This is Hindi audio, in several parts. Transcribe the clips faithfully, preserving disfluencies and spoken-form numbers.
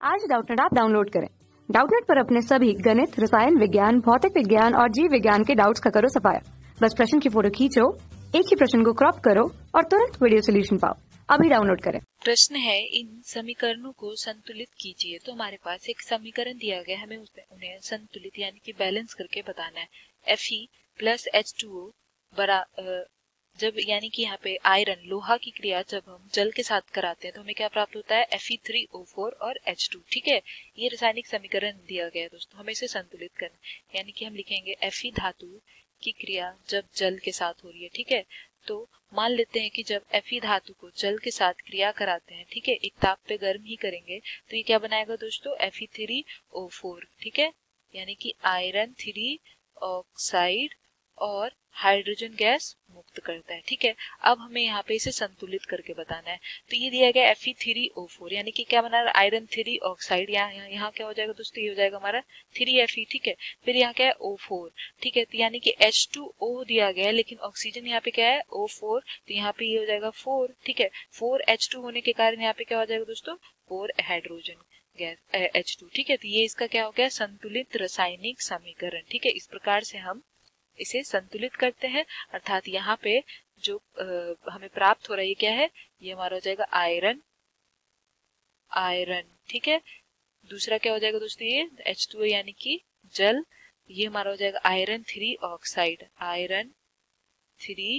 आज डाउटनेट ऐप डाउनलोड करें। डाउटनेट पर अपने सभी गणित, रसायन विज्ञान, भौतिक विज्ञान और जीव विज्ञान के डाउट्स का करो सफाया। बस प्रश्न की फोटो खींचो, एक ही प्रश्न को क्रॉप करो और तुरंत वीडियो सोल्यूशन पाओ। अभी डाउनलोड करें। प्रश्न है, इन समीकरणों को संतुलित कीजिए। तो हमारे पास एक समीकरण दिया गया, हमें उसमें उन्हें संतुलित यानी कि बैलेंस करके बताना है। Fe plus H two O बरा जब यानी कि यहाँ पे आयरन लोहा की क्रिया जब हम जल के साथ कराते हैं तो हमें क्या प्राप्त होता है, F E three O four और एच टू। ठीक है, ये रासायनिक समीकरण दिया गया है दोस्तों, हमें इसे संतुलित करना यानी कि हम लिखेंगे Fe धातु की क्रिया जब जल के साथ हो रही है। ठीक है, तो मान लेते हैं कि जब Fe धातु को जल के साथ क्रिया कराते हैं, ठीक है, एक ताप पे गर्म ही करेंगे, तो ये क्या बनाएगा दोस्तों, F E three O four. ठीक है, यानी कि आयरन थ्री ऑक्साइड और हाइड्रोजन गैस मुक्त करता है। ठीक है, अब हमें यहाँ पे इसे संतुलित करके बताना है। तो ये दिया गया F E three O four यानी कि क्या बना रहा है, आयरन थ्री ऑक्साइड। यहाँ यहाँ क्या हो जाएगा दोस्तों, ये हो जाएगा हमारा थ्री एफ ई। ठीक है, फिर यहाँ क्या है, ओ फोर। ठीक है, तो यानी कि एच टू ओ दिया गया है लेकिन ऑक्सीजन यहाँ पे क्या है, ओ फोर, तो यहाँ पे ये हो जाएगा फोर। ठीक है, फोर एच टू होने के कारण यहाँ पे क्या हो जाएगा दोस्तों, four hydrogen gas H two. ठीक है, तो ये इसका क्या हो गया, संतुलित रासायनिक समीकरण। ठीक है, इस प्रकार से हम इसे संतुलित करते हैं, अर्थात यहाँ पे जो आ, हमें प्राप्त हो रहा है ये क्या है, ये हमारा हो जाएगा आयरन आयरन। ठीक है, दूसरा क्या हो जाएगा दोस्तों, ये एच टू ओ यानी कि जल, ये हमारा हो जाएगा iron three oxide iron three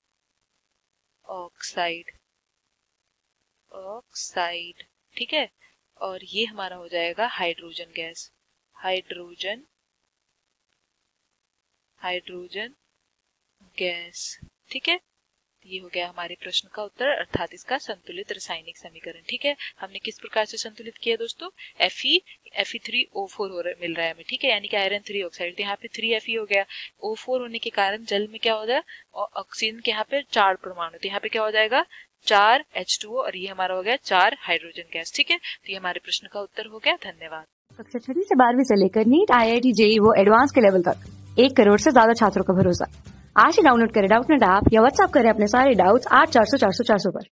oxide oxide. ठीक है, और ये हमारा हो जाएगा hydrogen gas hydrogen hydrogen gas. ठीक है, ये हो गया हमारे प्रश्न का उत्तर, अर्थात इसका संतुलित रासायनिक समीकरण। ठीक है, हमने किस प्रकार से संतुलित किया दोस्तों, Fe F E three O four हो रहा, मिल रहा है हमें। ठीक है, यानी कि आयरन थ्री ऑक्साइड, तो यहाँ पे थ्री एफ ई हो गया, ओ फोर होने के कारण जल में क्या हो जाए, ऑक्सीजन के यहाँ पे चार परमाणु, तो यहाँ पे क्या हो जाएगा, चार एच टू ओ और ये हमारा हो गया चार हाइड्रोजन गैस। ठीक है, तो ये हमारे प्रश्न का उत्तर हो गया। धन्यवाद। कक्षा छठी से बारहवीं से लेकर NEET, I I T, JEE वो एडवांस के लेवल तक एक करोड़ से ज्यादा छात्रों का भरोसा। आज ही डाउनलोड करें डाउटनेट ऐप या व्हाट्सएप करें अपने सारे डाउट्स आठ चार सौ चार सौ चार सौ पर।